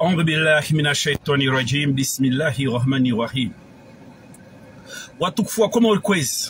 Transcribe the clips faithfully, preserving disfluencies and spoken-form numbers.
أعوذ بالله من الشيطان الرجيم بسم الله الرحمن الرحيم. Watukufu kama ulikwezi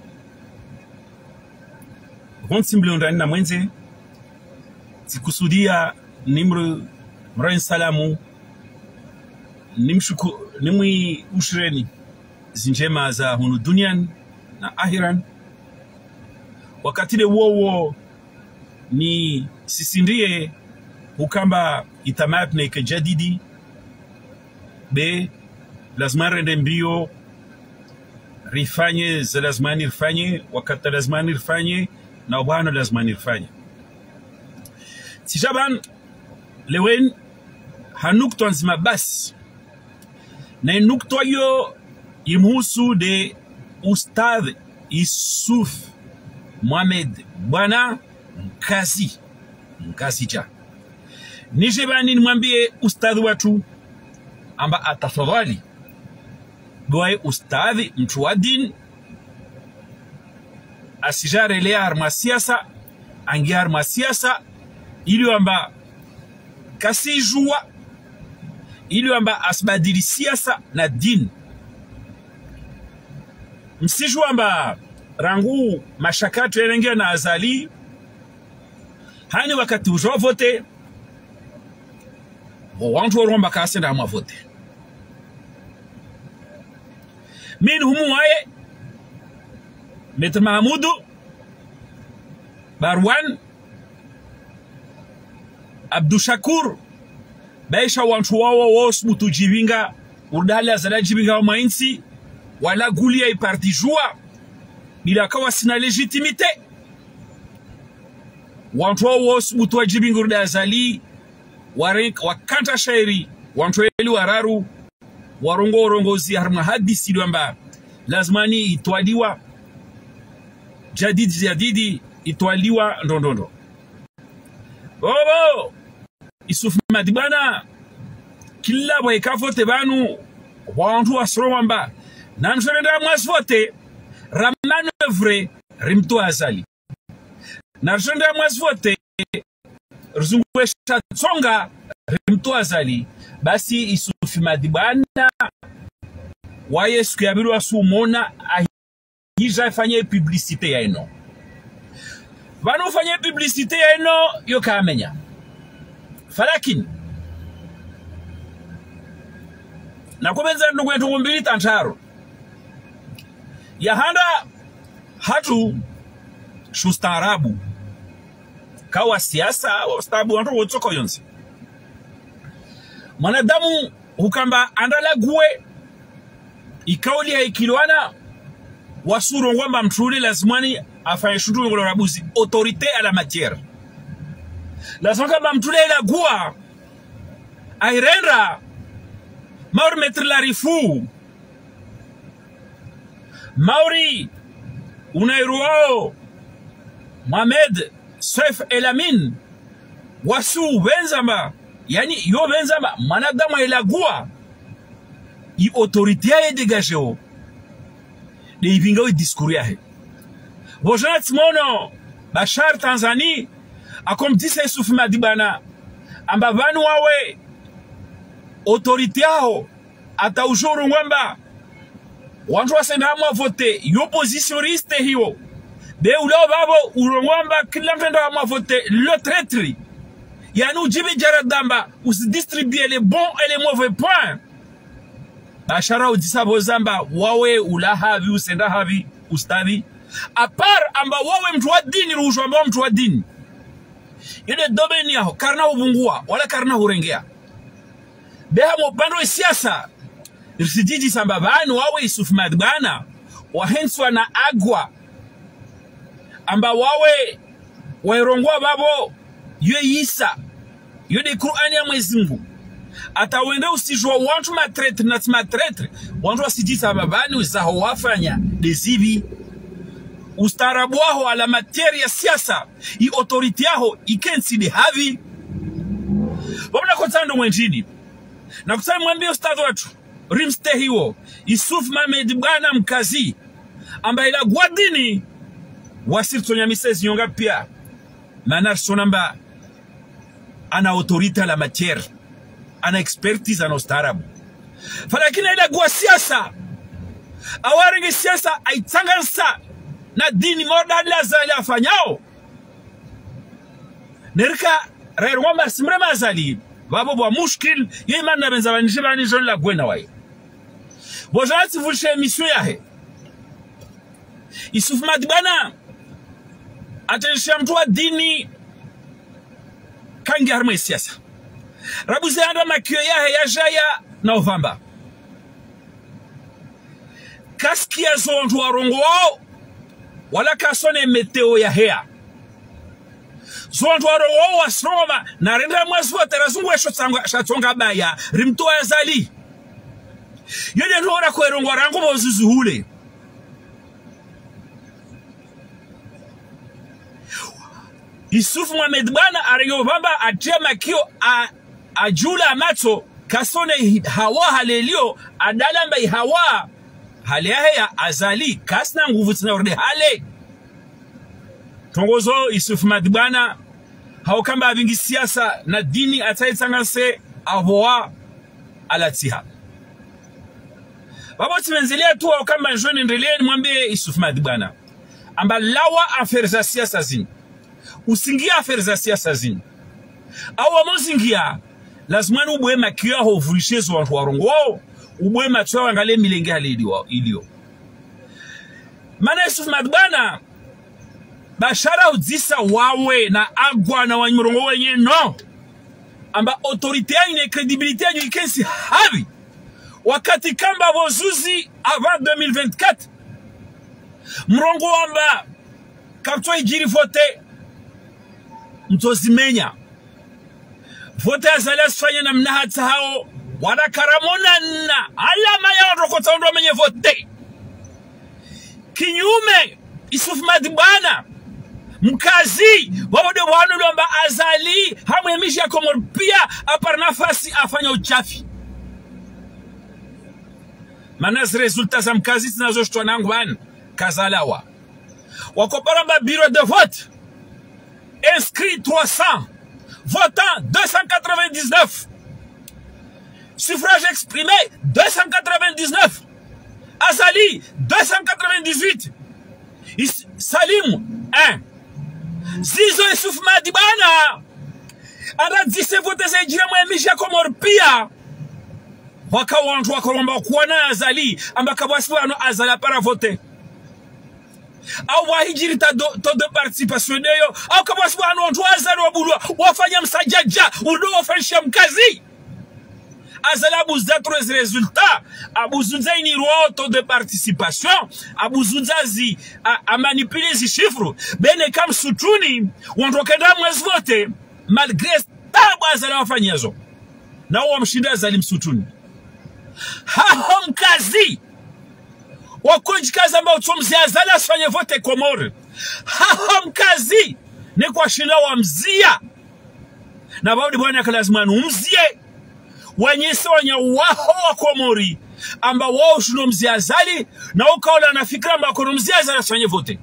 Gonsi mliondani na mwenze sikusudia nimru mrain salamu nimshuku nimwi ushireni zinjema za hunu dunian na ahiran. Wakati de wowo ni sisindie ukamba itamap na ikajadidi be lazima rende mbio rifanye za lazima nirfanye wakati lazima nirfanye na wana lazima nirfanye. Sijaban lewen hanukto nzima bas na nukto yo imhusu de Ustadh Yusuf Mohamed Bwana Mkazi Mkazi cha nijebani nimwambie ustadhi watu amba atafadhali doye ustadhi mtu wa dini asijare le arma siasa angi arma siasa ili amba kasijua ili amba asbadili siasa na dini msijua amba rangu mashakatu yenengea na azali hani wakati ujo vote wantu waromba kasi na ama vote min humu wae Met Mahmudu Barwan Abdou Shakur baisha wantu wawo wos mutu jibinga urdali azala jibinga wa mainsi wala gulia ipartijua bila kawa sina legitimite wantu wawo wos mutu wa jibinga urdali azali warek wakanta shairi wantu eli wararu warongo rongozi harma hadisi amba lazimani itwaliwa jadidi jadidi itwaliwa ndondondo bobo Yusuf Madibana kila waikafote banu wantu wasromamba namshorenda mwasvote rammanevre rimtu azali namshorenda mwasvote Rzungwesha tsonga rimtu azali basi Yusuf Madibana wa Yesu kiabiru asumona ahija fanye publicite ya eno vanu fanye publicite ya eno yo kamenya falakin na kubenza ndugu yetu mbili tantaro yahanda hatu shustaarabu kawa siasa ustabu wantu wotoko yonsi mwanadamu hukamba andala guwe ikauli ya ikiluana wasuro ngwamba mtruli lazimani afanye shutu ngolo rabuzi autorité à la matière lazima kamba mtruli ila guwa airenda mauri metri la rifu mauri unairuao Mohamed Saif Elamin wasu benzamba yani yo benzamba manadamu ilagua i autorité ya dégagé o de ibinga o discours ya he bojana timono Bashar Tanzanie akom dise Yusuf Madibana amba vanu wawe autorité yao ata ujuru ngwamba wantu wasenda mwa vote yo positioniste hiyo de ulao babo urongwamba kila mtendo mwa vote le traître yani ujibi jaradamba usidistribuer les bons et les mauvais points. Bashara udisabo zamba wawe ulahavi usenda havi ustadi apar amba wawe mtu wa dini rushwa amba mtu wa dini ile domeni yao karna ubungua wala karna hurengea beha mopando siasa risijiji samba banu wawe Yusuf Madibana wahenswa na agwa amba wawe wairongwa babo yue Isa yode Qur'ani ya Mwenyezi Mungu atawende usijua wantu matretre na matretre wantu wasijisa babani uzaho wafanya dezibi ustarabu wao ala materia siasa i autority yao ikensi de havi wabuna kutando mwenjini na kusana mwambie ustadhi watu rimste hiwo Yusuf Mohamed Bwana Mkazi amba ila gwadini wasirtonya misezi nyonga pia manar sonamba ana autorité à la matière ana expertise ana ustaarabu falakini ila gwa siasa awaringi siasa aitsangansa na dini moda la zali afanyao nerika rero masimre mazali babo bwa mushkil yema na benzabanishe bani jon la gwena wayo bojati vulshe emission yahe Yusuf Madibana atensha mtu wa dini kangi harma siasa rabuze anda makio yahe ya jaya na ovamba kaski ya zontu warongo wao wala kasone meteo ya hea zontu warongo wao wasroma na renda mwezi wa terazungu ya shatonga baya rimtoa ya zali yode nora kwa rongo warangu mozuzu hule Yusuf Madibana arengo vamba atia makio a ajula amato kasone hawa halelio adalamba hawa hale ya azali kasna nguvu tina urde hale tongozo Yusuf Madibana haokamba vingi siasa na dini ataitangase avoa alatiha babo timenzelea tu haokamba njoni ndelee mwambie Yusuf Madibana amba lawa affaire za siasa zini usingia affaire za siasa zini au amozingia lazima ubwe makio ho vulishezo watu warongo wao ubwe matwa angale milenge halilio ilio mana Yusuf Madibana bashara udisa wawe na agwa na wanyirongo wenye no amba autorite ya ine credibility ya ikensi habi wakati kamba bozuzi avant deux mille vingt-quatre mrongo wamba kapto ijiri vote mtozimenya vote ya zali asifanya na mnahata hao wada karamona na alama ya rokota ndo menye vote kinyume Yusuf Madibana mkazi wabode wanu lomba azali hamwemishi ya Komoro pia apar nafasi afanya uchafi manas resulta za mkazi zinazoshtua nangu wani kazalawa wakoparamba bureau de vote inscrit trois cents votant deux cent quatre-vingt-dix-neuf suffrage exprimé deux cent quatre-vingt-dix-neuf azali deux cent quatre-vingt-dix-huit Salim un Zizo Yusuf Madibana ana dise vote za ijira mwemishi ya Komoro pia waka wantu wakoromba kuwana azali ambaka bwasi wano azali para vote au wahijiri ta do, to de participation deyo au kabwasi wano wantu azali wabulwa wafanya msajaja udo wafanyisha mkazi azali abuzda trois resultats abuzunza ini roi to de participation abuzunza zi a, a manipuler zi chiffres bene kam sutuni wantu kenda mwezi vote malgré tabu azali wafanyazo na wamshinda azali msutuni hao mkazi wakonjikazi ambao tumzi azali asifanye vote Komoro hao mkazi ni kwa shinda wa mzia na baudi bwana kalazima numzie wanyese wanya waho wa Komori amba wao shuno mzi azali na ukaola na fikra amba kono mzi azali asifanye vote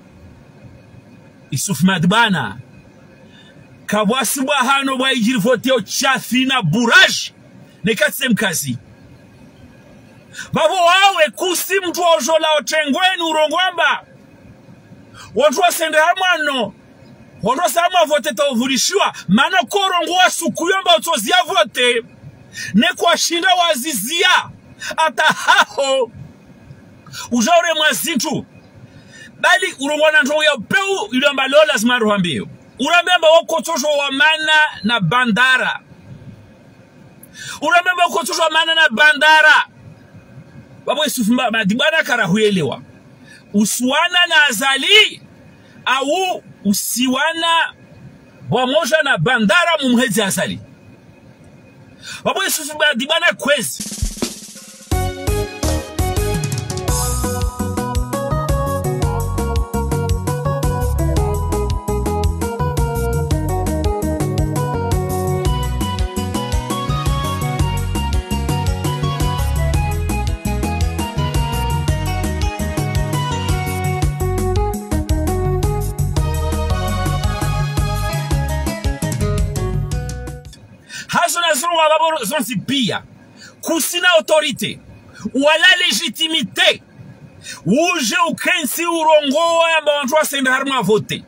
Yusuf Madibana kabwasi bwa hano bwa ijiri vote yo chafi na bourage nekatse mkazi babo wawe kusi mtu ojola otengweni urongwamba watu wasende hamano watu wasama vote tauvulishwa mana korongwa sukuyomba utozia vote ne kwa shinda wazizia ata haho ujaure mwazintu bali urongwana ntongo ya peu ilomba lola zimaru hambio urambemba wako tosho wa mana na bandara urambemba wako tosho wa mana na bandara babo Yusuf Madibana karahuelewa usiwana na azali au usiwana wamoja na bandara mumhezi azali babo Yusuf Madibana kwezi babo zonsi pia kusina autorité wala légitimité uje ukensi urongoa amba wantu wasenda harma vote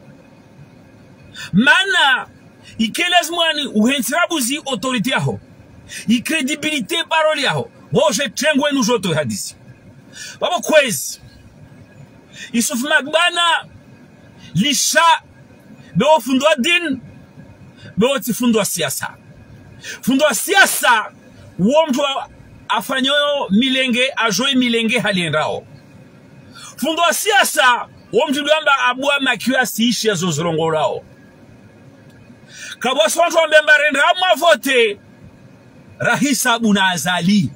mana ikelezmani uhensirabuzi autorité yaho ikredibilité parole yaho boje trengwe nujoto hadisi babo kwezi Yusuf Magbana lisha bewo fundwa din bewo ti fundwa siasa fundwa siasa uo mtu afanyoyo milenge ajoe milenge haliendao fundwa siasa uo mtu duamba abua makiwa siishi ya zozorongo rao kabwa swantu wambemba renda amwa vote rahisa abuna azali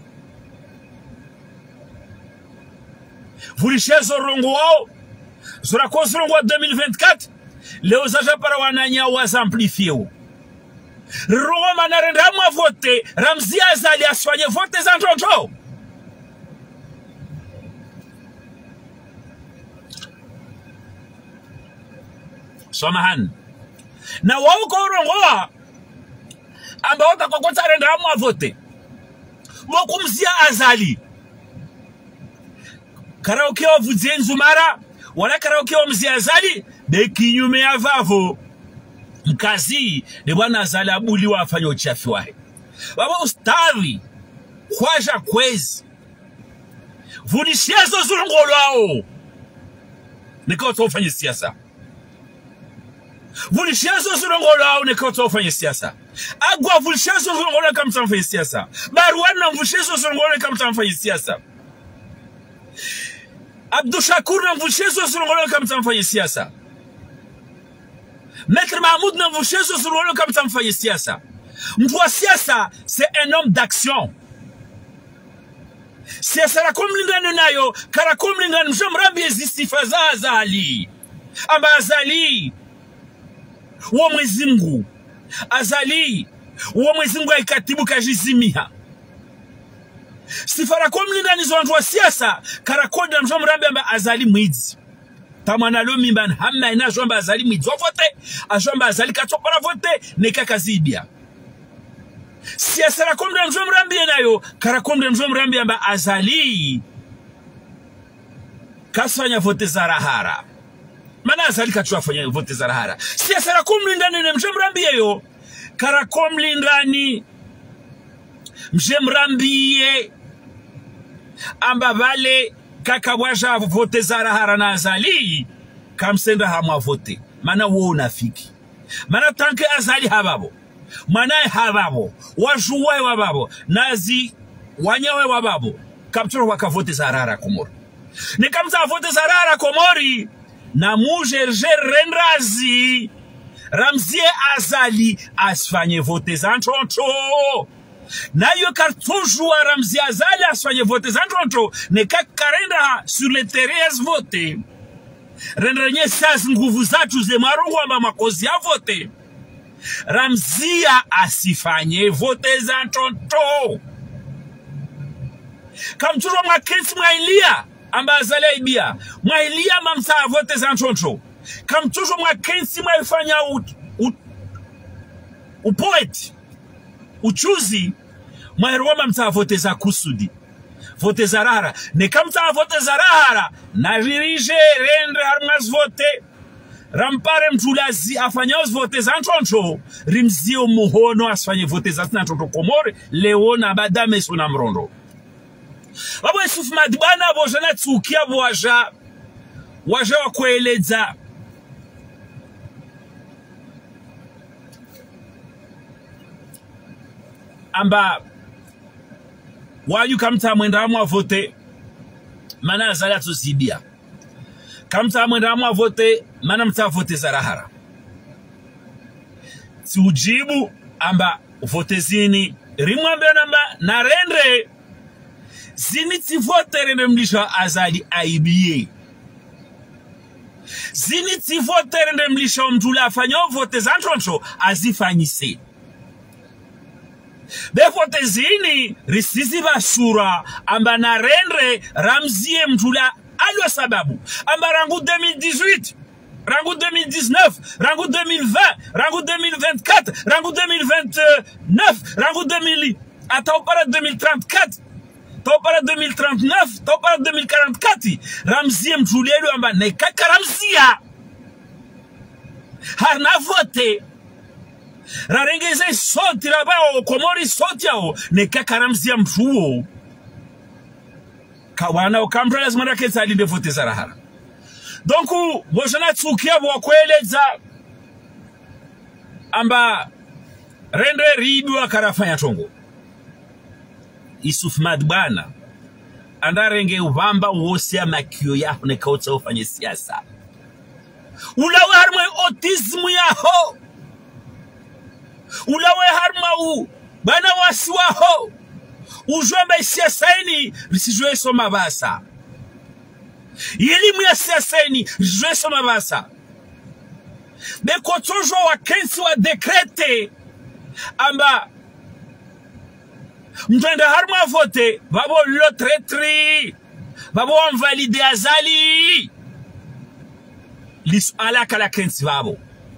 vulishe zorongo wao zora kwa zorongo wa deux mille vingt-quatre leo zaja para wananya wazamplifieu Roma na renda amwa vote Ramzi Azali asfanye vote za ntonto Somahan na wao ko rongoa amba wata kwa kota renda amwa vote mokumzia Azali karaoke wa vuzenzu mara wala karaoke wa mzia Azali de kinyume ya vavo mkazi de bwana Azali abuli wafanya uchafi wae baba ustadhi kwaja kwezi vulishezo zulongolwao nikao tofanya siasa vulishezo zulongolwao nikao tofanya siasa agwa vulishezo zulongolwao kama tofanya siasa baruana vulishezo zulongolwao kama tofanya siasa Abdou Shakur na vulishezo zulongolwao kama tofanya siasa Maître Mahmoud na vulishezo zulongolwao kama tofanya siasa mtu wa siasa c'est un homme d'action siasa la kumlingana nayo kara kumlingana mjomrambi zisifaza Azali amba Azali wa Mwenyezi Mungu Azali wa Mwenyezi Mungu aikatibu kajizimia sifara kumlingana hizo watu wa siasa kara koda mjomrambi amba Azali mwizi tamana lo mimban hamna ina jomba Azali mwizi wa vote ajomba Azali katopara vote neka kazibia siasa la kombe mjomrambi nayo kara kombe mjomrambi amba Azali kasfanya vote za rahara mana Azali kachua fanya vote za rahara siasa la kombe ndani ne mjomrambi yo kara kombe ndani mjomrambi amba vale kakabwaja vote za rahara na Azali kamsenda hamwa vote mana wo unafiki mana tanke Azali hababo Manae hababo wajuwae wababo nazi wanyawe wababo kapturo wakavote za rara Komori ni kamza vote za rara Komori na mujerje rendrazi Ramzi Azali asfanye vote za ntonto na yo kartujwa Ramzi Azali asfanye vote za ntonto ne kakarenda sur le terrain vote rendrenye sas nguvu zatu ze marungu amba makozi ya vote Ramzia asifanye vote za ntonto kamturo makensi mwailia amba Azali ibia mwailia mamsa vote za ntonto kamturo makensi mwaifanya upoet uchuzi mwairwa mamsa vote za kusudi vote za rara ne kamsa vote za rara na dirige rendre harmas vote Rampare mtulazi afanya vote za ntonto rimzio muhono asfanye vote za ntonto Komori leo na badame suna mrondo babo Yusuf Magbana bojana tsukia bwaja waja wakueleza amba wayu kamta mwenda amwa vote mana Azali atuzibia kamta mwenda amwa vote mana mta vote za rahara si ujibu amba vote zini rimwambia namba na rendre zini ti vote rende mlisha Azali aibie zini ti vote rende mlisha mtula afanya vote za ntonto azifanyise be vote zini risisi basura amba na rendre Ramzie mtula alwa sababu amba rangu deux mille dix-huit rango deux mille dix-neuf, rango deux mille vingt, rango deux mille vingt-quatre, rango deux mille vingt-neuf, rango deux mille... Attends, para deux mille trente-quatre, attends, para deux mille trente-neuf, attends, para deux mille quarante-quatre. Ramzi mjulelu amba nekaka Ramzia. Harna vote. Rarengeze soti rabao, komori soti yao, nekaka Ramzia mjuo. Kawana ukamra lazima rakeza alinde vote zarahara. Donc, wajana tsukia wakweleza amba rendre ribu wa karafanya tongo. Isuf Madbana andarenge uvamba wose ya makio yaho nekauta ufanye siasa. Ulawe harma autismu yaho. Ulawe harma u bana wasi waho. Ujomba siasa ini risijwe soma basa. Elimu ya siasa ini risijwe soma basa. Bekotojo wa kensi wa dekrete amba mtenda harma vote babo lotretri babo invalide azali lis ala kala kensi babo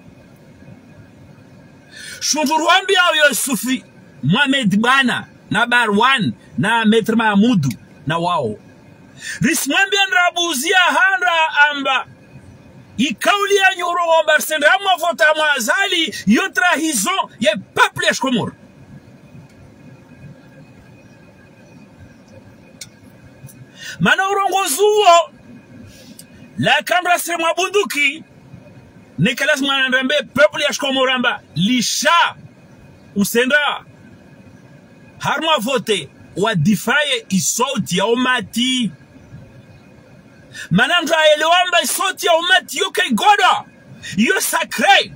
shunduruambi au Yusufi Mohamed Bana na Barwan na Maître Mahmoud na wao rismwambi anrabuzia handra amba ikauli ya nyuro wa barsenda harma vote ama azali yo trahison ye peuple Komor. Mana urongozuo la kamra se mabunduki nekalas manandambe peuple ya Komoramba lisha usenda harma vote wa difaye isoti ya umati. Mana mta elewamba isoti ya umati yo kay goda yo sacré.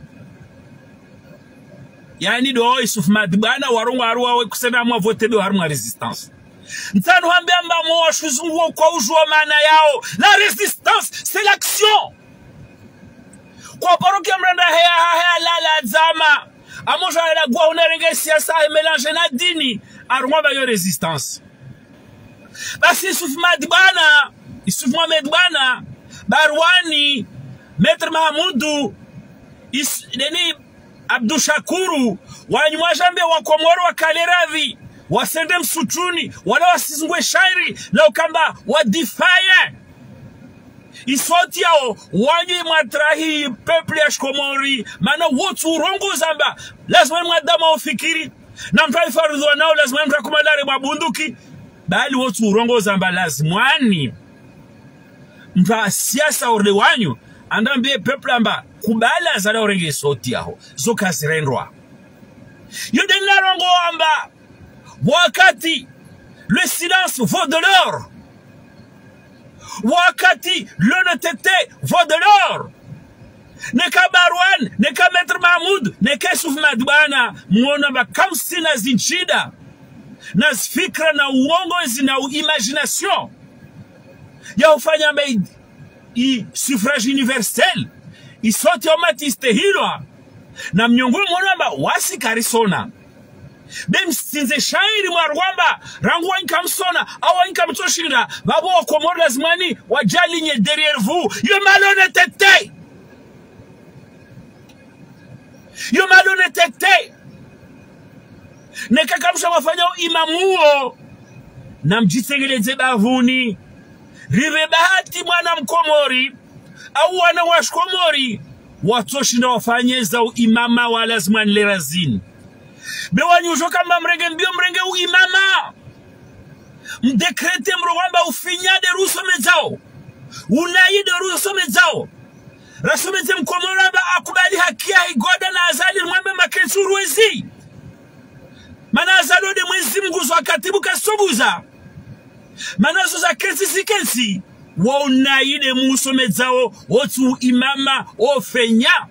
Yani do Isuf Madbana warongo arwa we kusenda harma vote do harma resistance. Ntano hambamba mo shuzungu kwa ujua maana yao. La résistance c'est l'action. Kwa parokia mranda hea hea la la zama amoja la gwa unerenge siasa mélange na dini arwa ba yo résistance. Basi Isuf Madbana Isuf Madbana Barwani Maître Mahmoud is deni Abdou Shakuru wanywa jambe wa Komoro wa Kaleravi wasende msutuni wala wasizungwe shairi la ukamba wadifaye isoti yao wanyi matrahi peuple ya Komori mana wotu urongo zamba lazima mwadama ufikiri na mtai farudhu nao lazima mtakumadare mabunduki bali wotu urongo zamba lazimwani mta siasa orde wanyu andambie peuple amba kubala zala orenge isoti yao zoka zirendwa yode narongo amba wakati le silence vaut de l'or. Wakati l'honnêteté vaut de l'or. Neka Barwan, neka Maître Mahmoud, neka Isuf Madbana, muona ba kamsi na zinchida. Na fikra na uongozi na imagination. Ya ufanya made i suffrage universel. Isoti omatiste hilwa. Na mnyongu muona ba wasi karisona. Bem sinze shairi mwarwamba rangwa inkamsona awa inkamtoshinda babo wa Komoro lazimani wajali nye derrière vous yo malhonnêteté yo malhonnêteté nekakamsha wafanya imamuo na mjitengeleze bavuni rive bahati mwana mkomori au wana wa Komori watoshinda wafanyeza imama wa lazimani lerazini. Bewanyu joka mba mrenge mbio mrenge u imama. Mdekrete mrogamba ufinya de ruso mezao. Unayi de ruso mezao. Raso meze mkomoramba akubali hakia igoda na azali mwembe makensuru wezi. Mana azalo de mwezi mguzo wakatibu kasobuza. Mana zoza kensi si kensi. Wa unayi de muso mezao. Otu imama ofenya.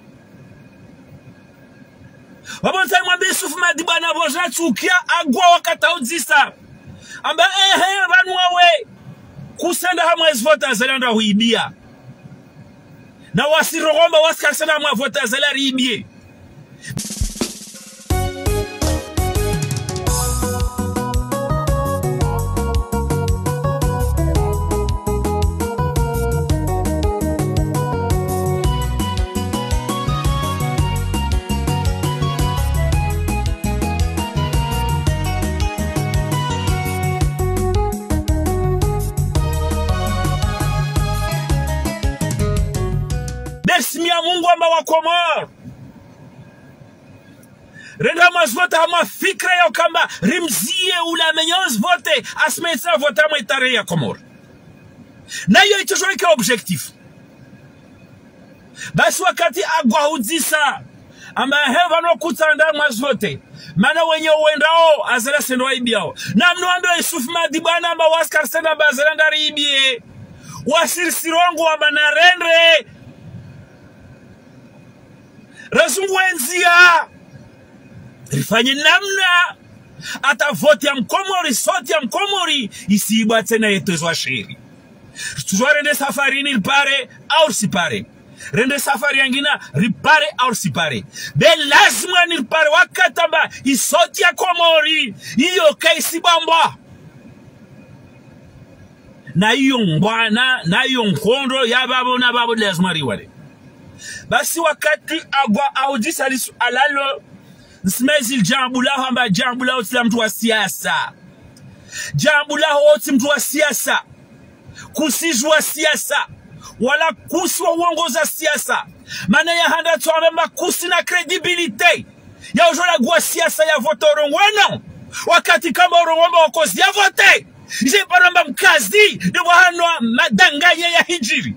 Wabonsa mwambe Isuf Madbana boja chukia agwa wakata udzisa. Amba ehe vanwawe kusenda hamwezi vota zelanda huibia. Na wasirogomba wasikasenda hamwa vota zelanda huibie. desimia Mungu amba wa Komoro renda mazvote hama fikra ya kamba rimzie ula menyoz vote asmesa vote hama itare ya Komoro na hiyo ichoshwa ike objectif basi wakati agwa hudisa amba heva no kutanda mazvote mana wenye uendao azala sendo waibiao na mnuando Yusuf Madibana amba waskar senda amba azala ndari ibie wasirisirongo amba narendre razungu enzia rifanye namna ata vote ya Mkomori soti ya Mkomori isiibwa tena yetozwa sheri tuzwa rende safari ni ripare au sipare rende safari yangina ripare au sipare be lazima ni ripare wakatamba isoti ya Komori iyo kaisi bamba na iyo mbwana na iyo nkondo ya babo na babo lazima riwale basi wakati agwa audisa lisu alalo Nsmezi jambulahu amba jambulahu tila mtu wa siasa jambulahu oti mtu wa siasa kusijua siasa wala kusi wa uongoza siasa mana ya handa tuwamema kusi na kredibilite ya ujola gwa siasa ya vote orongweno wakati kama orongwamba wakozi ya vote je paramba mkazi de wahanwa madanganya ya hijiri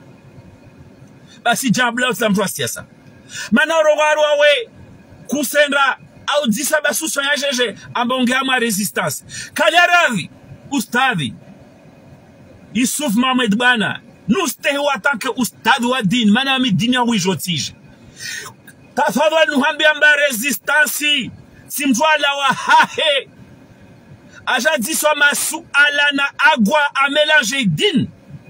basi jambulahu tila mtu wa siasa mana orongwaru wawe kusendra au disa basuso ya jeje ambonge ama resistance kadaravi ustadhi Yusuf Madibana nustehi watanke ustadhi wa dini mana mi dini ya wijotije tafadhali nuhambi amba resistance simtwala wa hahe aja diswa masu ala na agwa amelange din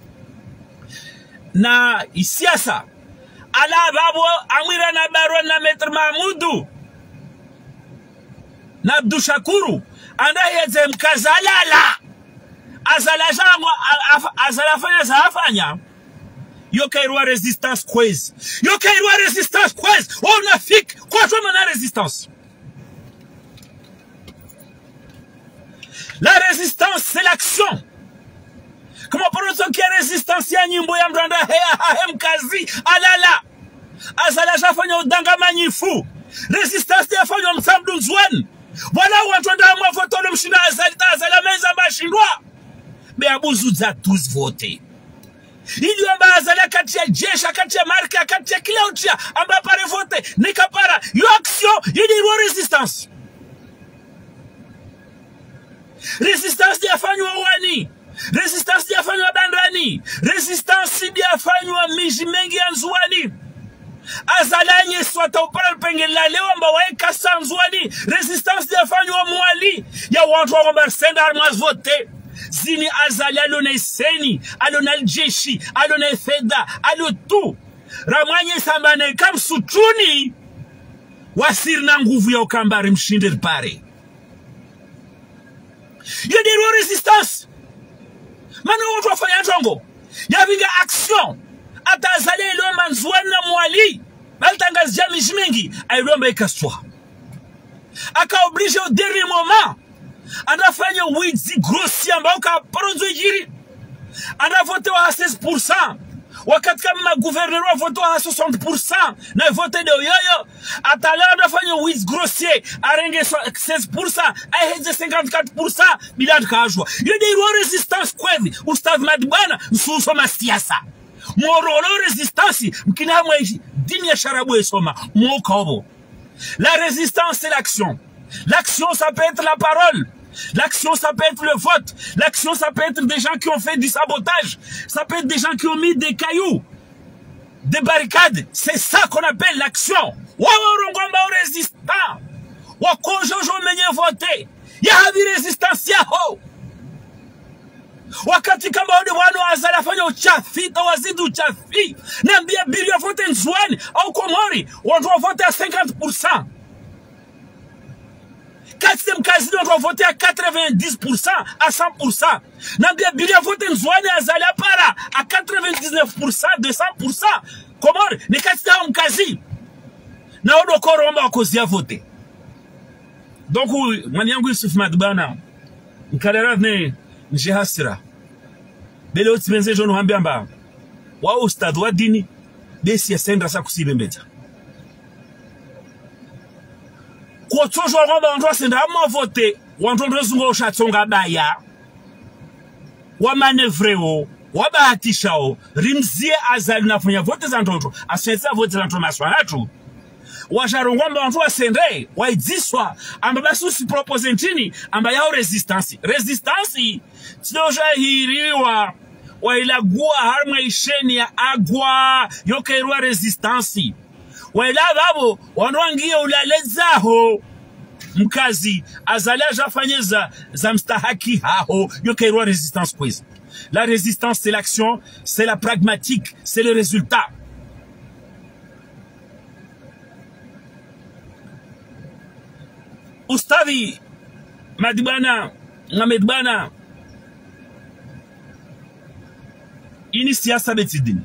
na isiasa ala babo amira na baro na Maître Mahmoudou na Abdou Shakuru anda yeze mkazalala azala jango azala fanya zafanya yo kairwa resistance kwezi yo kairwa resistance kwezi on afik kwa tuma na resistance la résistance c'est l'action. Comment pour qui est résistance ya nyimbo ya mranda hea hahem kazi alala azala jafanya udanga manyifu résistance ya fanya msamdu nzwen wala watu nda mwa voto le mshina azalita azala meza bashindwa be abuzu za tous voter ili amba azala kati ya jesha kati ya marka kati ya kila utia amba pare voter nikapara yo action ili ro résistance résistance ya fanya wani resistance ya fanywa bandani resistance ya fanywa miji mengi ya nzuani azalanye swata upara pengela leo amba waeka sanzuani resistance ya fanywa mwali ya watu wa barsenda armas vote zini azali alona iseni alona aljeshi alona feda alo tu ramanye sambane kam sutuni wasirna nguvu ya ukambari mshinde pare yedi resistance manu watu wafanya jongo yavinga action atazale ilomba nzwana mwali baltangazi ya miji mingi ailomba ikaswa aka oblige au dernier moment anafanya wizi grossi ambao ka pronzo jiri anavote wa seize pour cent wakati kama gouverneur wa vote wa soixante pour cent na vote de yoyo atala anafanya wizi grossier arenge seize pour cent aheze cinquante-quatre pour cent bilad kajwa yede ro resistance kwezi ustadhi Madibana nsuso masiasa morolo resistance mkina mwe dini ya sharabu esoma mokobo. La résistance c'est l'action. L'action ça peut être la parole. L'action ça peut être le vote. L'action ça peut être des gens qui ont fait du sabotage. Ça peut être des gens qui ont mis des cailloux, des barricades. C'est ça qu'on appelle l'action. Wawarongomba résistant. Wakojojo menye voté. Yahabi résistance yaho. Wakati kama wade wano azala fanya uchafi, tawazidi uchafi. Nambia bili ya vote nzwani au Komori, watu wa vote à cinquante pour cent. Katsem kazini watu wa vote à quatre-vingt-dix pour cent, à cent pour cent. Nambia bili ya vote nzwani azala para à quatre-vingt-dix-neuf pour cent, deux cents pour cent. Komori, ni katsita wa mkazi. Na wado koro wamba wakozi ya vote. Donc, mani yangu Yusuf Madibana, mkalera vne njihasira. Bele oti benze jono hambiamba. Wa ustadhi wa dini, besi yasenda sa kusibembeza kwa tojo ngomba wantu asenda ama vote wantu ndozungo ushatsonga baya wa manevreo wa bahatishao rimzie azali nafanya vote za ntoto asenza vote za ntoto maswanatu washarongomba wantu wasende waiziswa amba basi usipropose nchini amba yao resistance resistance tinoja hiriwa wailagua harma isheni ya agwa yokeirwa resistance waila babo wanwangie ulalezaho mkazi azali ajafanyeza za mstahaki haho yokeirwa resistance quiz. La résistance c'est l'action, c'est la pragmatique, c'est le résultat. Ustavi madibana ngamedbana ini siasa betidini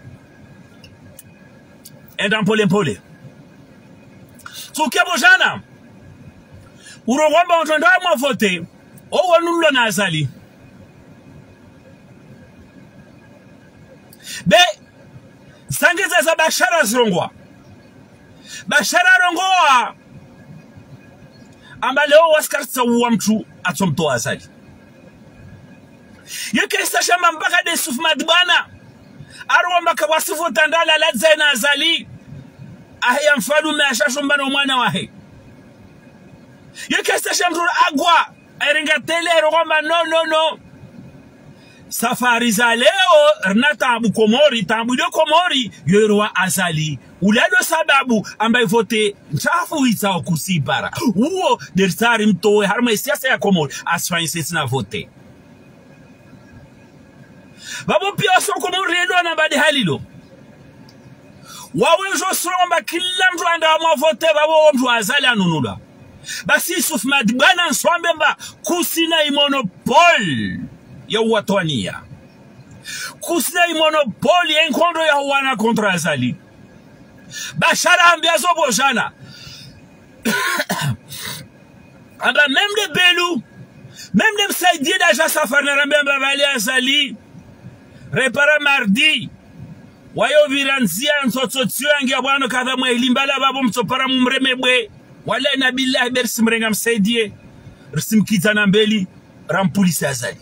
enda mpole mpole tukebo jana urongomba ontonda mwa vote o wanulo na azali be sangeza za Bashara zirongwa Bashara rongoa amba leo waskartsa uwa mtu atomtoa azali yeke sashamba mpaka de suf madbana arwa mpaka wasifu tandala ladza na azali ahya mfalume ashashomba no mwana wahe yeke sashamba agwa eringa tele rogomba no no no safari za leo rnata abu komori tambu dio komori yorwa azali ulado sababu ambaye vote nchafu itao kusibara uo dersari mtowe harma siasa ya komori asfanyise na vote babo pia so komori redo na bade halilo wawe jo somba kila mtu anda mwa vote babo mtu azali anunula basi suf madbana nsombe mba kusina imonopole ya watwania kusina monopole ya nkondo ya wana kontra azali Bashara ambiazo bojana aba même de Belou même de Msaidi d'aja safari rambe mbavali azali repara mardi wayo viranzia ntototsio yangia bwana kadha mwa ilimbala babo mtopara mumremebwe wala na billahi bersi mrenga Msaidie risimkiza na mbeli rampulisi azali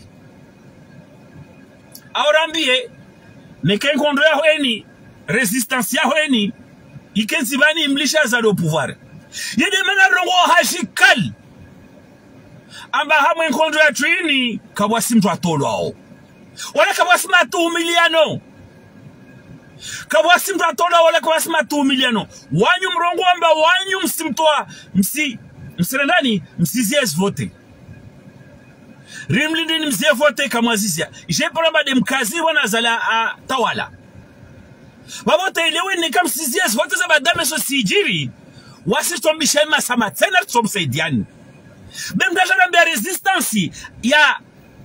aurambie neken kondo ya hoeni resistance ya hoeni ikenzi bani imlisha za do pouvoir yede mena rongo hashikal amba hamwe kondo ya trini kabwasi mtu atolo ao wala kabwasi matu miliano kabwasi mtu atolo wala kabwasi matu miliano wanyu mrongo amba wanyu msimtoa msi msirendani msizies vote rimlindi ni mzie vote kamwazizia je promba de mkazi wana zala a tawala babo tailewe ni kam sizies vote za badame so sijiri wasi tombisha masama tena tomsaidiani bemdaja na resistance ya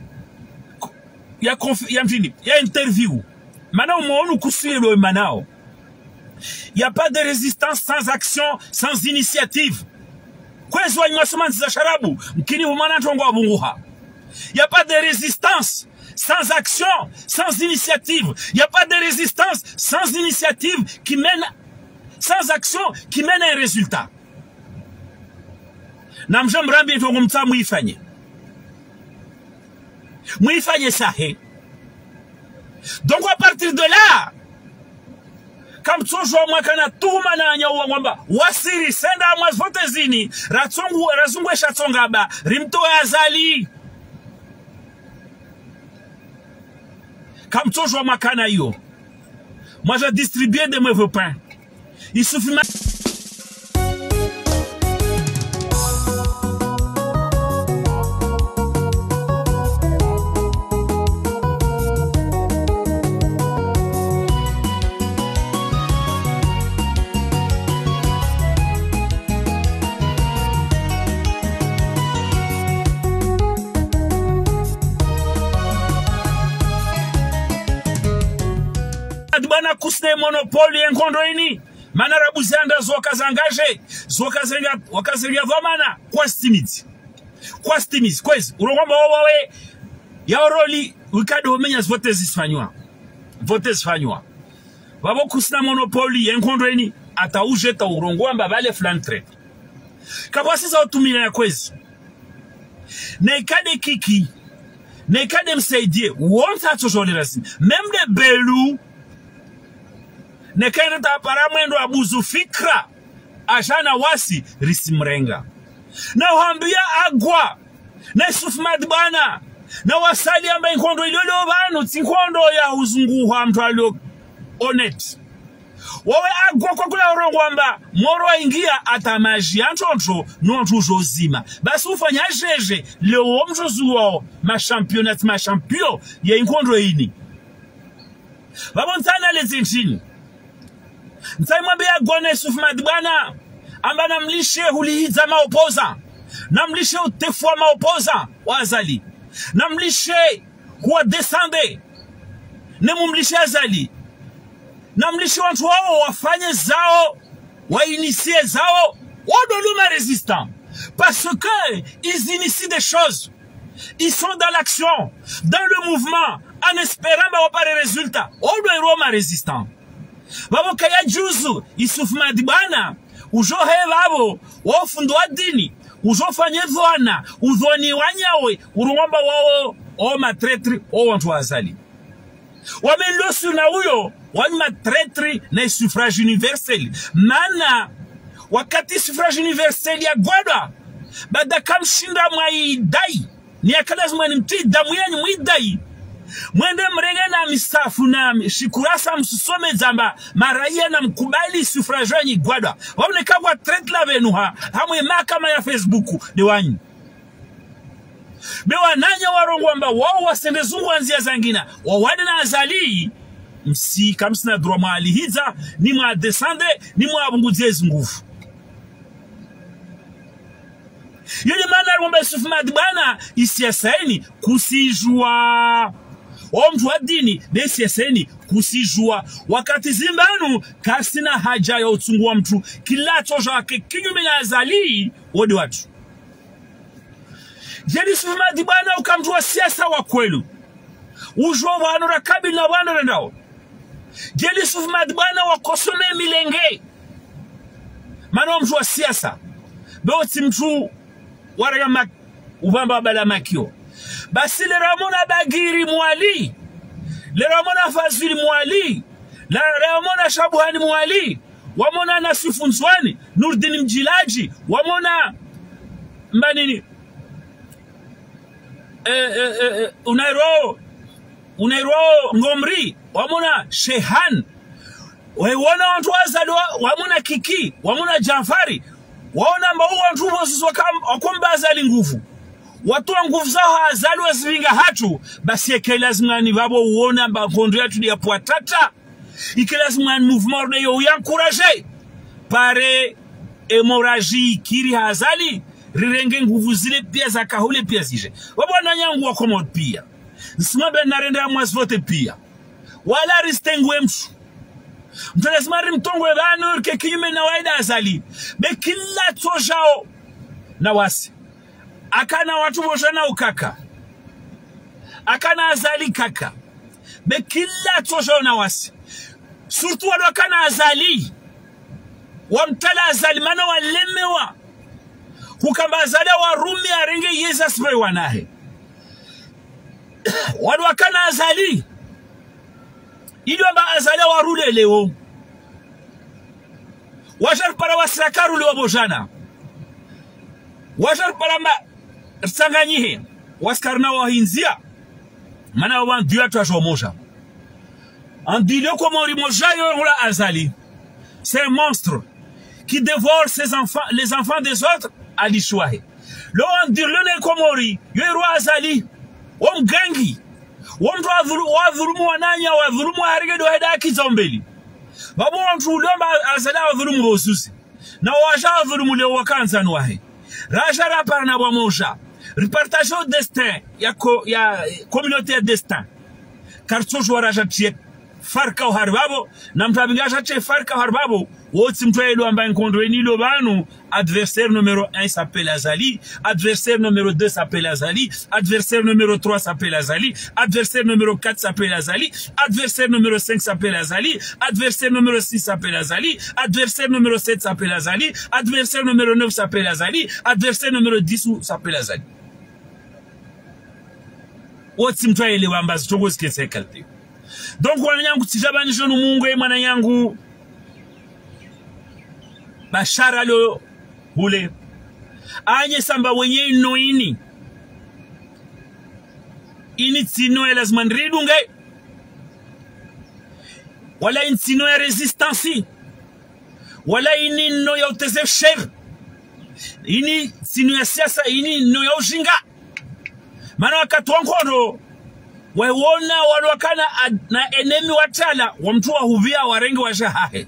ya ya mfini ya interview mana umoonu kusuelo manao y a pas de résistance sans action sans initiative kwezo anyasoma za sharabu mkini humana tongo abunguha. Il n'y a pas de résistance sans action, sans initiative. Il n'y a pas de résistance sans initiative qui mène, sans action qui mène à un résultat. Namjam rambi tongumta muifanye. Muifanye sahe. Donc à partir de là, comme toujours moi kana tuma na nyawa ngomba wasiri senda mwa vote zini ratsongu razungwe shatsonga ba rimto azali. Comme toujours, makana yo. Moi, j'ai distribué de mauvais pains. Il suffit ma... Bana kusne monopole enkondo ini mana rabuzanda zoka zangaje zoka zenga wakazenga vamana kwa stimiti kwa stimiti kwezi urongomba wawe ya roli ukado menya vote zisfanywa vote zisfanywa babo kusina monopoli yenkondweni ataujeta urongo amba bale flantre kabasi za utumila ya kwezi nekade kiki nekade msaidie wonta tojole rasmi même de belu nekade ta paramwendo abuzu fikra ashana wasi risimrenga na uhambia agwa na Yusuf Madibana na wasali amba inkondo ilolo bano tinkondo ya uzunguha mtu alio onet wawe agwa kwa kula urongo amba moro ingia atamaji antonto nontu jozima basi ufanya jeje leo mjozu wao ma championnat ma champion ya inkondo ini babontana lezinchini ntai mwambia agwa na Yusuf Madibana amba namlishe hulihiza maopoza namlishe utefua maopoza wazali namlishe huwa descende nemumlishe azali namlishe watu wao wafanye zao wainitie zao wadoluma résistant parce que ils initient des choses, ils sont dans l'action, dans le mouvement en espérant ba wapare résultat wadoluma résistant babo kaya juzu Yusuf Madibana ujohe babo wafundwa dini ujofanye dhwana udhoni wanyawe urumba wao o matretri o watu wazali wamelosu na huyo wani matretri na suffrage universel mana wakati suffrage universel ya gwada bada kamshinda mwaidai ni akalazima ni mti damu yanyu mwidai mwende mrege na misafu na shikurasa msusome zamba maraia na mkubali suffrage wanyi gwada wabne kabwa tret la venuha hamwe makama ya Facebook ni wanyi bewa nanya warongo amba wao wasende zungu anzia zangina wawade na azali msi kamsina droit mwa alihiza ni mwa descende ni mwa abunguzie zungufu yule mana rumba Yusuf Madibana isiasaini kusijua o mtu wa dini nesi yaseni kusijua wakati zimbanu kasina haja ya utungu wa mtu kila toja wake kinyume na azali wodi watu jeli Yusuf Madibana ukamjua siasa wa kwelu ujua wano rakabi na wano rendao jeli Yusuf Madibana wakosome milenge mano wa mtu wa siasa beoti mtu waraga ubamba bala makio basi le Ramona Bagiri Mwali le Ramona Fazili Mwali le Ramona Shabuhani Mwali wamona Nasifu Nswani Nurdin Mjilaji wamona mbanini eh, eh, eh, unairo unairo Ngomri wamona Shehan wana watu wazali wamona Kiki wamona Jafari waona mbao watu wosu wakumba azali nguvu watu wa nguvu zao hazali wasivinga hatu basi eke lazima ni babo uona mba kondo ya tudi ya puatata ike lazima ni mouvement de yo yankuraje pare hemoraji kiri hazali rirenge nguvu zile pia za kahule pia zije wabo wananyangu wa komod pia nsima ben narende ya mwazvote pia wala ristengwe mshu mtu lazima rimtongwe banu ke kinyume na waida azali be kila tojao na wasi akana watu bojana ukaka akana azali kaka be kila tosho na wasi surtout wado akana azali wamtala azali mana walemewa hukamba azali wa rumi arenge yesa spray wanahe wado akana azali ili wamba azali wa rule leo wajar para wasrakaru leo bojana wajar para ma Sanganyihe waskarna wa hinzia mana wan diwa twa moja andilio komori moja yo la azali c'est un monstre qui dévore ses enfants les enfants des autres ali shwahe lo andilio ne komori yo ro azali om gangi wom to wadhulumu wananya wadhulumu harige do heda kizombeli babu wantu lomba azali wadhulumu rosusi na washa wadhulumu le wakanza nwahe raja rapara na wamoja repartage au destin ya ko ya communauté destin car toujours raja tiek farka uharbabo na mtabingasha che farka uharbabo woti mtwaelo amba nkondo enilo banu adversaire numéro un s'appelle Azali, adversaire numéro deux s'appelle Azali, adversaire numéro trois s'appelle Azali, adversaire numéro quatre s'appelle Azali, adversaire numéro cinq s'appelle Azali, adversaire numéro six s'appelle Azali, adversaire numéro sept s'appelle Azali, adversaire numéro neuf s'appelle Azali, adversaire numéro dix s'appelle Azali. Woti mtwaelo amba zitongo zikesekalti. Donc wana yangu tijabani jonu mungu e mwana yangu bashara lo hule anye samba wenye ino ini ini tino e lazima nridunge wala ini tino e resistansi wala ini no ya uteze sher ini tino ya siasa ini no ya ujinga mana wakati wankono wewona walwakana na enemi watala wamtua huvia warengi wa shahahe.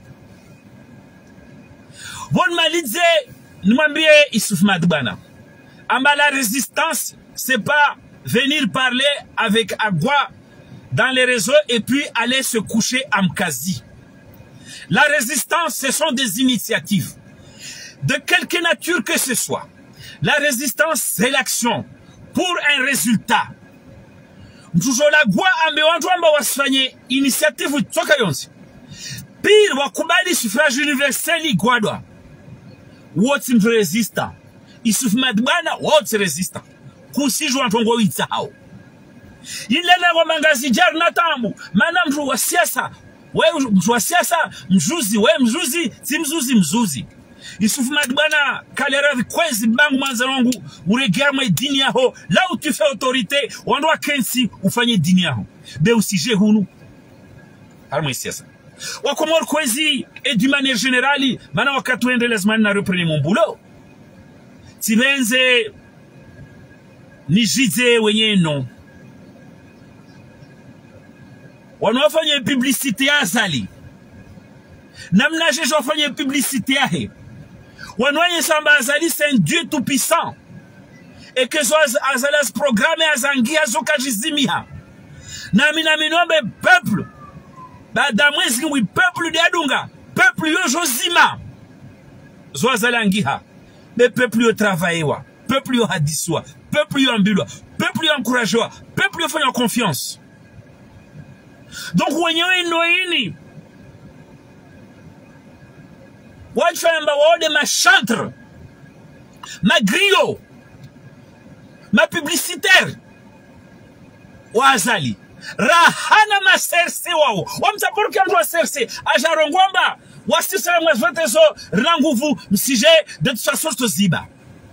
Bon malidze nimwambie Issouf Madbana. Amba la résistance c'est pas venir parler avec Agua dans les réseaux et puis aller se coucher à Mkazi. La résistance ce sont des initiatives de quelque nature que ce soit. La résistance c'est l'action pour un résultat. Mtujola gwa ambe wantu amba wasifanye initiative toka yonsi. Pire wakubali suffrage universel igwadwa. Woti mtu resista. Issouf Madbana woti resista. Kusijwa ntongo witsa hao. Yinlena kwa mangazi jar natambu. Mana mtu wa siasa. We mtu wa siasa mjuzi. We mjuzi. Si mjuzi mjuzi. Issouf Madbana kalera kwezi bangu manza wangu uregerma dini yaho là où tu fais autorité wandwa kensi ufanye dini yaho be usije hunu harmo siasa wakomor kwezi et d'une manière générale mana wakati wende lazima na reprendre mon boulot tibenze nijize wenye non wanafanya publicité ya Azali namna jeje wafanya publicité yahe Wanouanye samba Azali c'est un Dieu tout puissant. Et que so Azali as programme azangi azoka jizimiha. Na mina minombe peuple. Ba damwezi oui peuple de Adunga. Peuple yo jozima. Zo Azali angiha. Mais peuple yo travaillewa. Peuple yo hadiswa. Peuple yo ambilwa. Peuple yo encouragewa. Peuple yo fanya confiance. Donc wenyewe noini. Wachamba waode ma chantre, ma griot, ma publicitaire, wa Azali. Rahana ma serse wao. Wamtapuru kia mtu wa serse. Ajarongwamba, wasisera mwazvote zo, ranguvu, msije, de toute façon to ziba.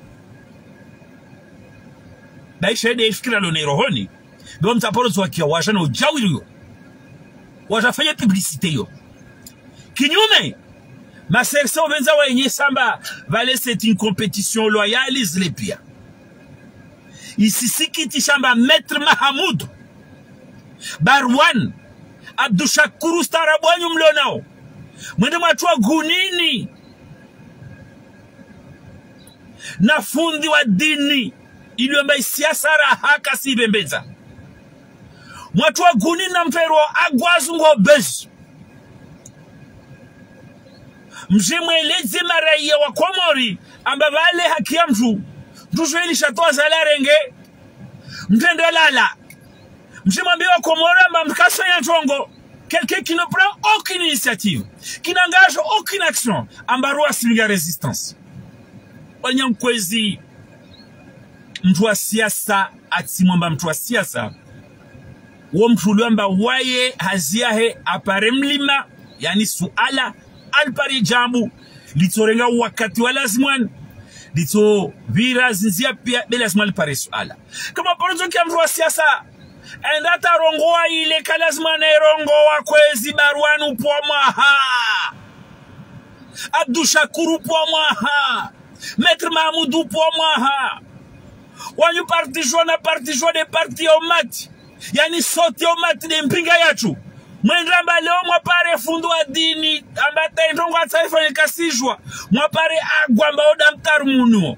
Baisha ede ifikira lo neirohoni. Bewa mtapuru zo wakia wajana ujawiri yo. Wajafanya publicité yo. Kinyume, ma serse obenza wa yenye samba vale c'est une compétition loyale les pia. Ici sikiti shamba Maître Mahamoud Barwan Abdushakuru Starabwanyu mlionao mwende mwachua gunini na fundi wa dini iliomba siasa rahaka si bembeza mwachua gunini na mfero agwazungo bezu mjimweleze maraia wa Komori amba vale haki ya mtu mtushweli shatoa zalarenge mtendelala mjimwambie wa Komori amba mkasa ya ntongo quelqu'un qui ne prend aucune initiative qui n'engage aucune action amba roi simiga résistance wanyamkwezi mtu wa siasa atimwamba mtu wa siasa uo mtu uliwamba waye haziahe apare mlima yani suala alpari jambu litorenga wakati wa lazimwan lito vira zinzia pia bila lazima alpari suala kama porozo kia mtu wa siasa endata rongoa ile kalazima na rongoa kwezi Barwanu po mwaha Abdushakuru po mwaha Maître Mahamoudou po mwaha wanyu parti joa na parti joa de parti omati yani soti omati de mpinga yachu mwendamba leo mwapare fundu wa dini ambata indongo ataifa nikasijwa mwapare agwa amba oda mtaru munuo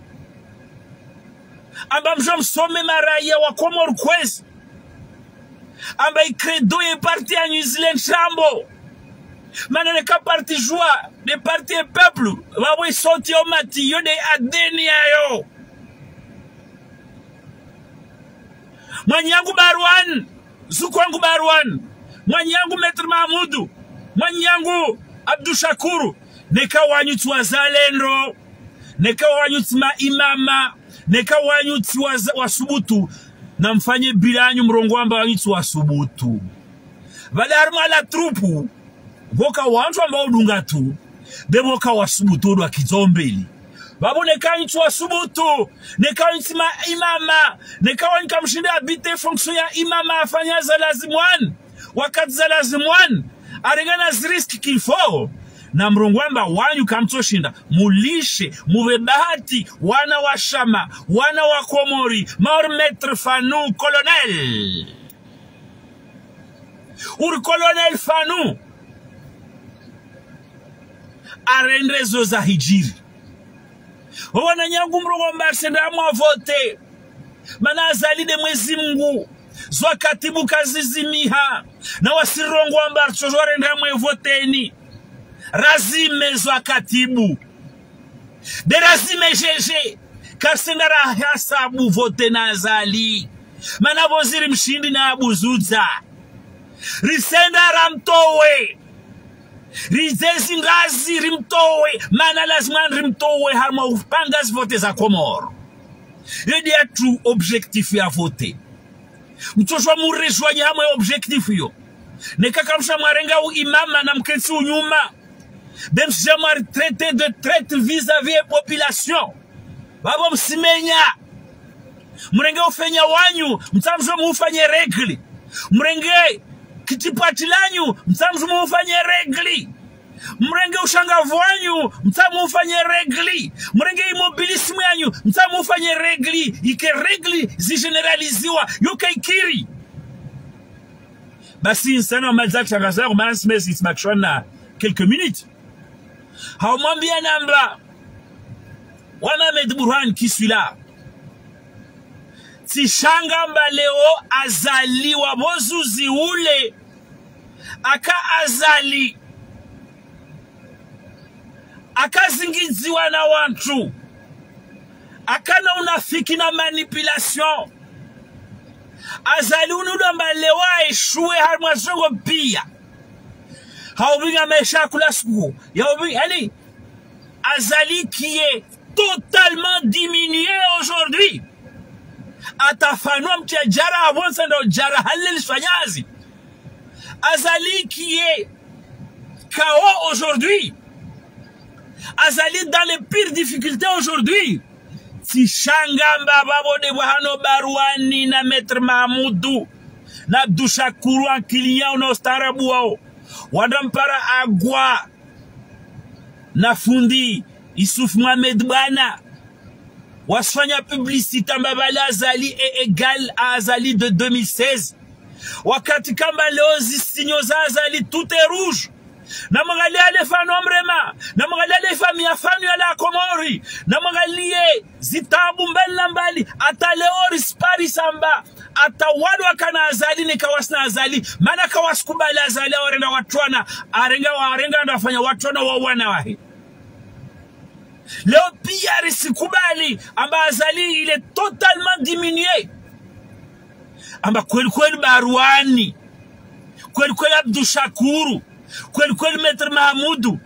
amba msho msome maraia wa Komori kwezi amba ikredo ye parti a New Zealand shambo manene ka parti joie de parti e peuple babo isoti o mati yo de adeni ayo mwanyangu Barwan zukwangu Barwan mwanyangu Maître Mahmoudou mwanyangu Abdou Shakuru neka wanyuti wazalendo neka wanyuti maimama neka wanyuti wasubutu na mfanye bilanyu mrongo wamba wanyuti wasubutu vadarma la trupu voka wantu ambao dunga tu beboka wasubutu wa kizombeli babu neka wanyuti wasubutu neka wanyuti maimama neka wanyuti mshinde habite fonction ya imama afanya za lazimwan wakati za lazimwan arengana ziriski kilfo na mrongwamba wanyu kamtoshinda mulishe muwe bahati wana wa Shama wana wa Komori maor Maître Fanou colonel ur colonel Fanou arendrezo za hijiri wana nyangu mrongwamba senda mwa vote mana azalide mwezi Mungu zwa katibu kazizimiha na wasirongwamba chojore ndamwe voteni razime zwa katibu de razime jeje kasendara hasabu vote na azali mana boziri mshindi na abuzuza risenda ramtowe rizezi ngazi rimtowe mana lazima rimtowe harma upanga vote za Komoro yedi ya true objectif ya vote mtoshwa murejwanya hamwe objectif yo nekakamsha mwarenga u imama na mkensi unyuma Même si j'ai traité de traite vis-à-vis de la population. Babo msimenya. Mrenge ufenya wanyu, mtamzo mufanye regli. Mrenge kitipati lanyu, mtamzo mufanye regli. Mrenge ushangavu wanyu, mtamu ufanye regli. Mrenge immobilisme yanyu, mtamu ufanye regli. Ike regli zigeneraliziwa, yuke ikiri. Basi insano malzak changazar, umansi mesi ismakshwana quelques minutes. Haumwambia namba Mohamed Burhan Kiswila Tishangamba leo azali wabozuzi ule aka azali akazingiziwa na wantu akana unafiki na manipulation azali unudamba leo aishue harmwazongo pia Haubinga mesha kula siku. Yaubinga, allez, Azali qui est totalement diminué aujourd'hui. Atafano mtia jara avant ça dans jara halil swanyazi. Azali qui est K O aujourd'hui. Azali dans les pires difficultés aujourd'hui. Si Shangamba babo de Wahano Barwani na Maître Mahmoudou na Abdou Shakuru en client no starabuao. Wadampara agwa na fundi Issouf Mohamed Bana wasfanya publicité mbabala Azali est égal à Azali de deux mille seize wakati kamba leo zisinyo za Azali tout est rouge na mwangalia le fano mrema na mwangalia le famia fanu ya la Komori na mwangalie zitabu mbele mbali ata leo rispari samba ata wadu wakana Azali ni kawasna Azali mana kawaskubali Azali warenda watwana arenga warenga ndafanya watwana wawana wahi leo pia risikubali amba Azali il est totalement diminué amba kweli kweli Barwani kweli kweli Abdou Shakuru kweli kweli Maître Mahmoudou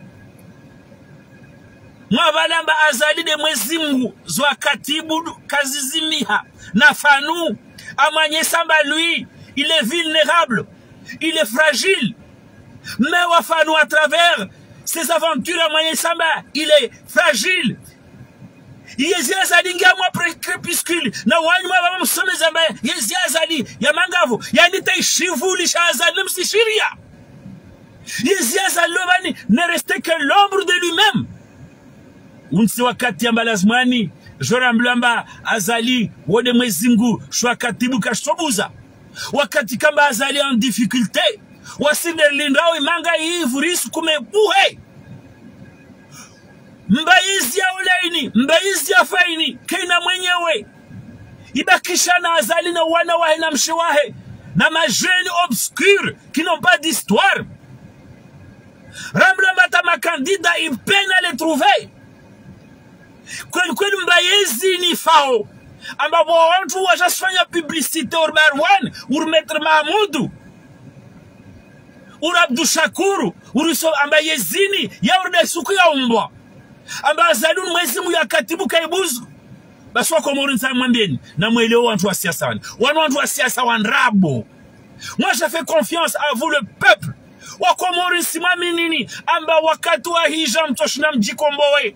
mwabalamba Azali de mwezi Mungu zwa katibu kazizimiha na Fanou Amanye Samba lui il est vulnérable il est fragile mais Wafanou à travers ses aventures Amanye Samba il est fragile Yezi Azali ngamwa crépuscule na wanyu mwa msome zamba Yezi Azali ya mangavu yanita ishivuli sha Azali msishiria Yezi Azali lobani ne restait que l'ombre de lui-même unsi wakati amba lazimani Jora Mlamba Azali wode mwezi Mungu shwa katibu kashobuza wakati kamba Azali en difficulté wasinde lindrao imanga ivurisu kumebuhe Mbaizi ya uleini, mbaizi ya faini, kina mwenyewe. Ibakisha na Azali na wana wahe na mshiwahe. na majeunes obscurs qui n'ont pas d'histoire. Ramrambata makandida il peine à les trouver. Kweli kweli mbayezi ni fao. Ambapo watu washafanya publicité ur Barwan, ur Maître Mahmoud, ur Abdou Shakuru, ur so ambayezini ya ur suku ya umbwa. Amba zalun mwezi mu ya katibu kaibuzu. Basi wako Komoro nsa mwambieni na mweleo watu wa siasa wani. Wanu watu wa siasa wanrabo. Moi je fais confiance à vous le peuple. Wako Komoro nsi mwami nini amba wakati wa hija mtoshina mjikombowe.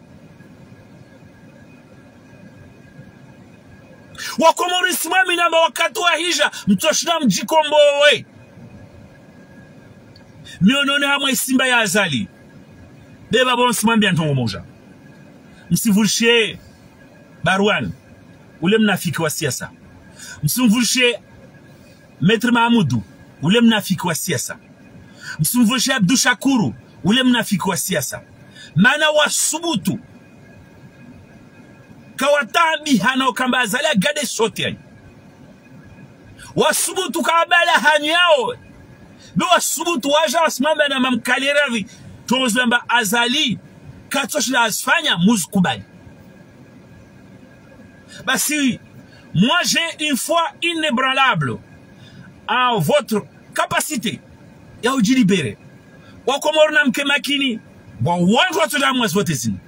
Wako Komoro nsi mwami namba wakati wa hija mtoshina mjikombowe. Mionone hamwe simba ya azali. Beba bon nsi mwambi antongo moja. Msivulshe Barwan, ule mnafiki wa siasa. Msumvushe Maître Mahmoud, ule mnafiki wa siasa. Msumvushe Abdou Shakuru, ule mnafiki wa siasa. Mana wasubutu kawatambi hana okamba azali agade sote yani. Wasubutu kabala hanyao. Be wasubutu waja wasimamba na mamkaliravi. Tuozlamba azali katoshi la asfanya muzikubali. Bah si, moi j'ai une foi inébranlable en votre capacité ya ujilibere. Wako Komoro na mke makini, wa wangu watu na mwezi wote zini.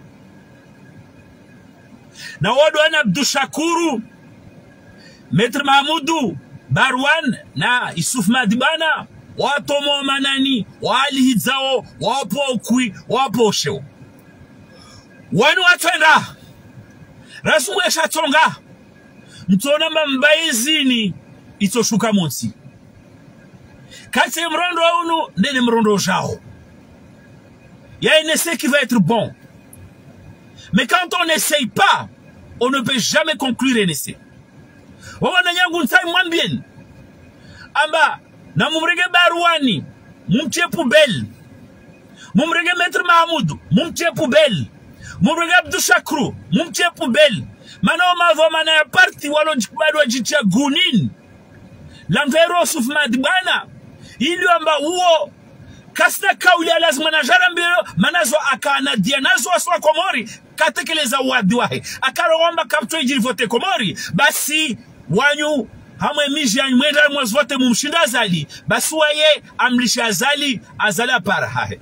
Na wadu wana Abdou Shakuru, Maître Mahmoud, Barwan na Issouf Madibana, watomo manani, wali hizao, wapo ukui, wapo sheo. Wanu watenda. Rasu mwesha tonga. Mtona mambaizini itoshuka monsi. Kati mrondo unu nene mrondo jao. Il y a un essai qui va être bon. Mais quand on n'essaye pas, on ne peut jamais conclure un essai. Wawana nyangu ntai mwambien. Amba, na mumrege Barwani, mumtie poubelle. Mumrege Maître Mahmoud, mumtie poubelle. Mumrege Abdou Shakuru, mumtie poubelle. Mano mavo mana ya parti walo jikubadu wa jitia gunin. Lamvero Issouf Madibana. Ili amba uo. Kasna kauli ya lazima na jarambiro. Manazo akana dia nazo aswa Komori. Katekeleza uadiwahe. Akaro wamba kapto ijiri vote Komori. Basi wanyu hamwe miji ya mwenda mwezi vote mumshinda azali. Basi waye amlisha azali. Azali apara hahe.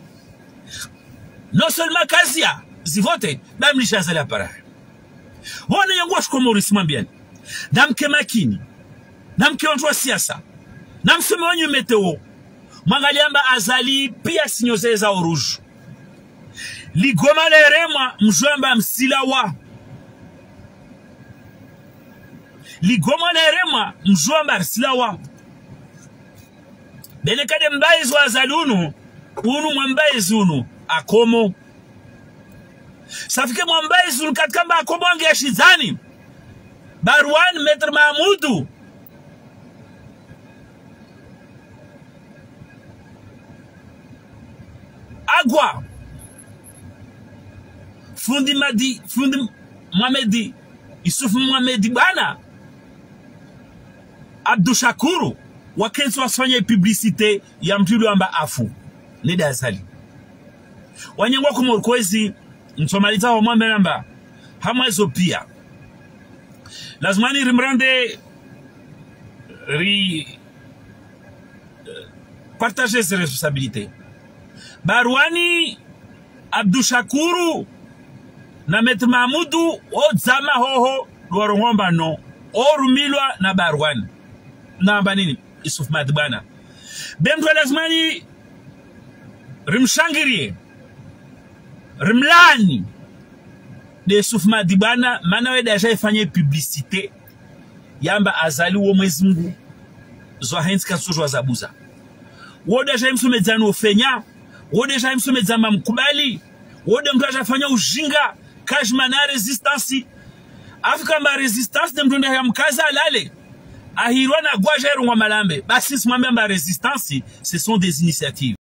Non seulement kazia zivote. Ba amlisha azali apara hahe. Wana yanguwa Komoro simambiani. Namke makini. Namke wantu wa siasa. Namseme wanyu meteo. Mwangaliamba azali pia sinyoze za oruju. Ligoma leremwa mjwamba msilawa. Ligoma leremwa mjwamba msilawa. Benekade mbaizi wa azali unu. Unu mwambaizi unu. Akomo. Safike mwambaizi unu katikamba akomo wange ya shizani. Barwan Maître Mahmoud. Agwa. Fundi Madi, Fundi Mohamedi, Issouf Madibana, Abdou Shakuru, wakenzi wasfanya publicité ya mtulu amba afu. Nida azali. Wanyengwa Komoro kwezi, mtomaliza wa mwambe namba, hamwezo pia. Lazimani rimrande, ri, partager ses responsabilités. Barwani, Abdou Shakuru, na Maître Mahmoud, o zama hoho, luarongomba no, o rumilwa na Barwani. Na banini, Issouf Madibana. Bemtwa lazimani, rimshangirie, rimlani, de Issouf Madibana, manawe deja ifanye publicité, yamba azali uo mwezi Mungu, zo hensi kasujo wazabuza. Uo deja imsumedzano ofenya, uo deja imsumedzama mkubali, uo de mtu ajafanya ujinga, kajma na resistance. Afrika mba resistance de mtu ya mkaza alale. Ahirwa na gwaja erungwa malambe. Basi simambe mba resistance, ce sont des initiatives.